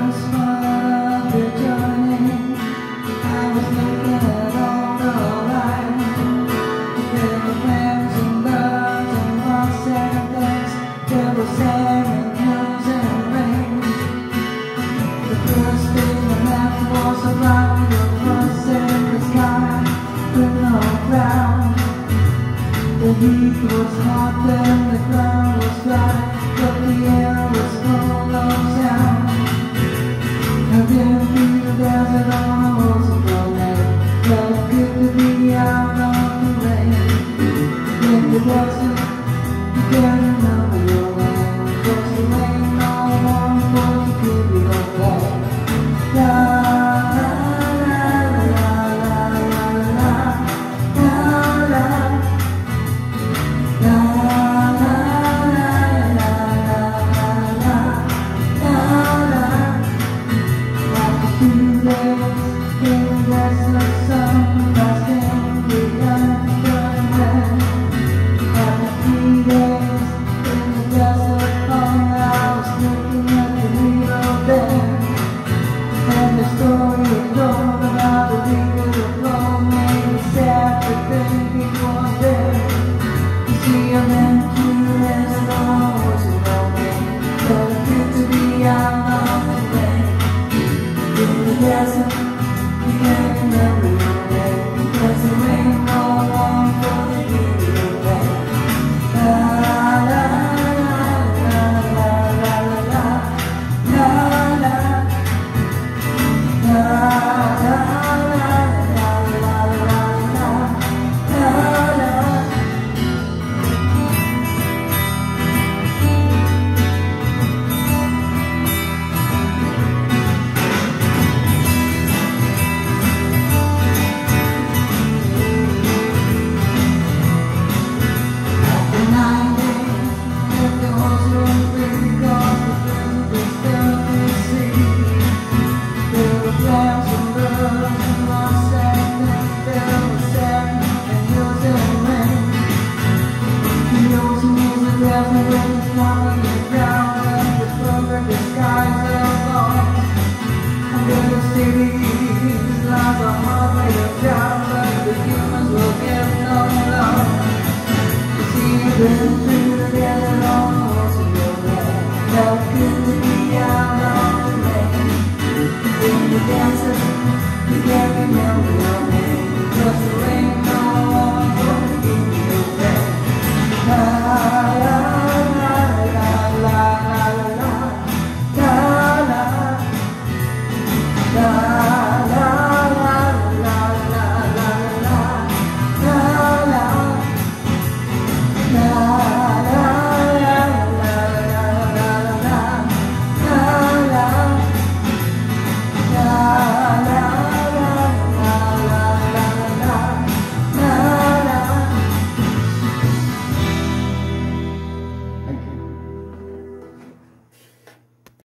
first smile of your journey, I was looking at all the life. There were friends and loves and lost and things. There was sand and hills and rain. The first thing I left was a cloud across in the sky with no cloud. The heat was hot and the ground was dry, but the air was full of sound. I've been through the desert almost all night. Felt good to be out on the rain. In the desert, you can't remember your name, 'cause the rain no one for to give you a light. La la la la la la la la la. Desert, you can't remember your name, 'cause there ain't no one for to give you a name. La la la la la la la la la la la been through the desert almost in your way. Felt good to be out on the rain. In the desert.